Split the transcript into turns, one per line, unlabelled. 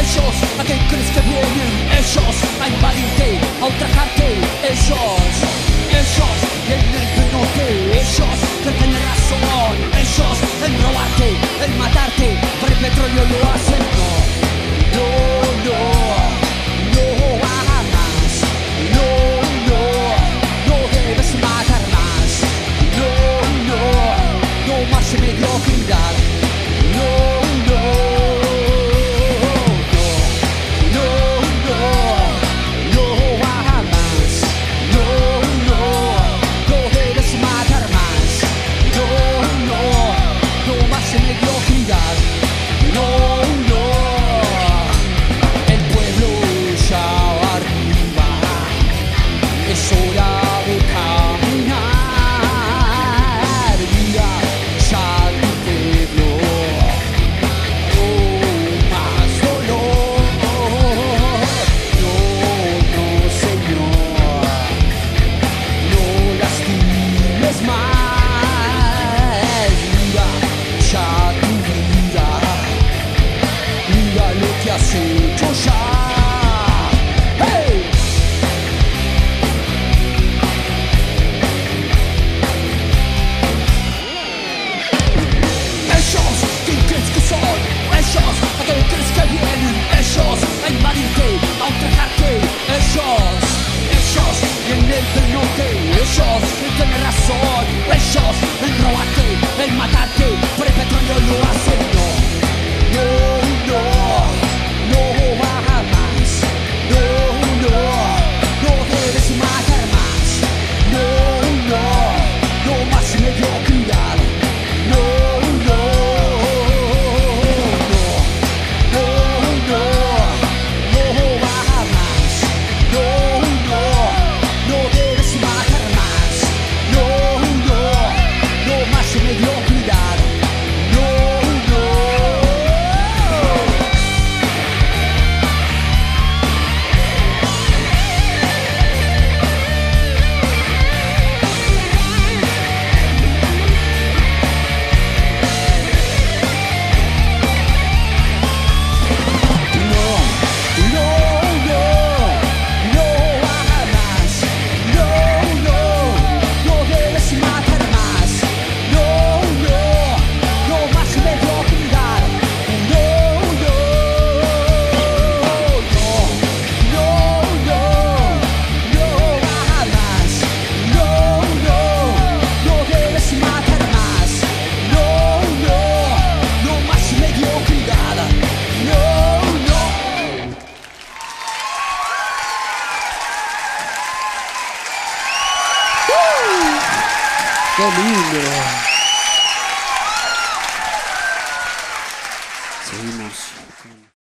Ellos, ¿a qué crees que vienen? Ellos, a invadirte, a ultrajarte. Ellos, vienen del norte. Ellos, que tienen razón. Ellos, en robarte, en matarte. Por el petróleo lo hacen. No, hagas. No debes matar más. No más mediocridad. Ellos, tienen razón. Ellos, en robarte, en matarte. Por el petróleo lo hacen. No hagas más. No debes matar más. No más mediocridad.
¡Qué lindo!